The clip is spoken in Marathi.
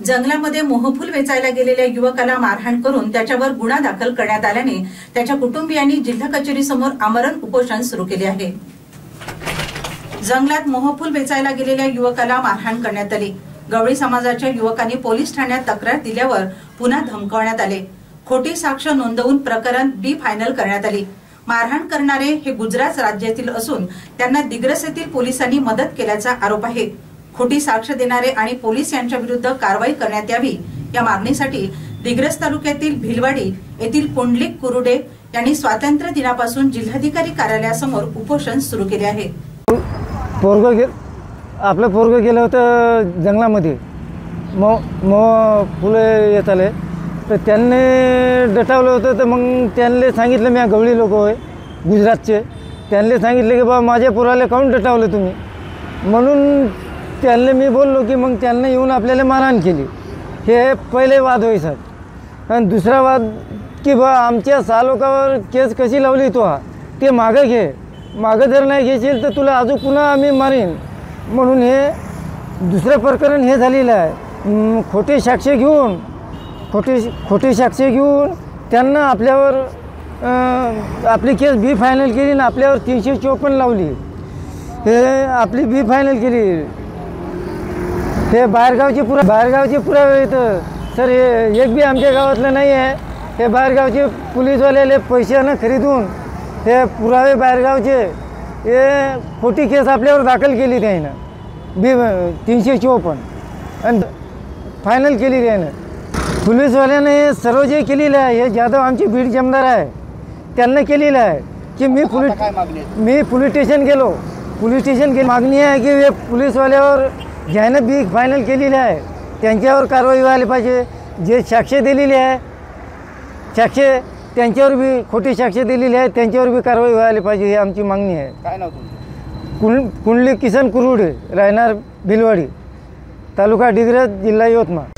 जंगलामध्ये मोहफूल वेचायला गेलेल्या युवकाला मारहाण करून त्याच्यावर गुन्हा दाखल करण्यात आल्याने त्याच्या कुटुंबियांनी जिल्हा कचेरीसमोर आमरण उपोषण सुरू केले आहे। जंगलात मोहफूल वेचायला गेलेल्या युवकाला मारहाण करण्यात आली। गवळी समाजाच्या युवकांनी पोलीस ठाण्यात तक्रार दिल्यावर पुन्हा धमकावण्यात आले। खोटी साक्ष नोंदवून प्रकरण बी फायनल करण्यात आली। मारहाण करणारे हे गुजरात राज्यातील असून त्यांना दिग्रस येथील पोलिसांनी मदत केल्याचा आरोप आहे। खोटी साक्ष देणारे आणि पोलीस यांच्या विरुद्ध कारवाई करण्यात यावी या मागणीसाठी दिग्रस तालुक्यातील भिलवाडी येथील पुंडलिक कुरुडे यांनी स्वातंत्र्य दिनापासून जिल्हाधिकारी कार्यालयासमोर उपोषण सुरू केले आहे। आपलं पोरगं गेलं होतं जंगलामध्ये फुले येत आले तर त्यांनी डटावलं होतं। तर मग त्यांनी सांगितलं, मी गवळी लोक होय गुजरातचे, त्यांनी सांगितले की बा माझ्या पोराला काऊन डटावलं तुम्ही, म्हणून त्यांना मी बोललो की मग त्यांना येऊन आपल्याला मारहाण केली। हे पहिले वाद होई सर। आणि दुसरा वाद की बा आमच्या 6 लोकांवर केस कशी लावली तो ते मागं घे, मागं जर नाही घेशील तर तुला अजून पुन्हा आम्ही मारीन म्हणून हे दुसरं प्रकरण हे झालेलं आहे। खोटी साक्ष घेऊन त्यांना आपल्यावर आपली केस बी फायनल केली आणि आपल्यावर 354 लावली। हे आपली बी फायनल केली। हे बाहेरगावचे पुरावे येतं सर, हे एक बी आमच्या गावातलं नाही आहे। हे बाहेरगावचे पोलीसवाल्याले पैशानं खरीदून हे पुरावे बाहेरगावचे हे खोटी केस आपल्यावर दाखल केली त्यानं बी 354 आणि फायनल केली त्यानं। पोलीसवाल्याने हे सर्व जे केलेलं आहे, हे जाधव आमची बीड जमदार आहे, त्यांना केलेलं आहे की मी पोलीस स्टेशन गेलो। मागणी आहे की हे पोलीसवाल्यावर ज्यानं बी फायनल केलेली आहे त्यांच्यावर कारवाई व्हायला पाहिजे। जे साक्ष दिलेली आहे त्यांच्यावर बी खोटी साक्ष दिलेली आहे त्यांच्यावर बी कारवाई व्हायला पाहिजे, ही आमची मागणी आहे। काय नाव तुमचं? कुंडलिक किसन कुरुडे, राहणार भिलवाडी, तालुका दिग्रस, जिल्हा यवतमाळ।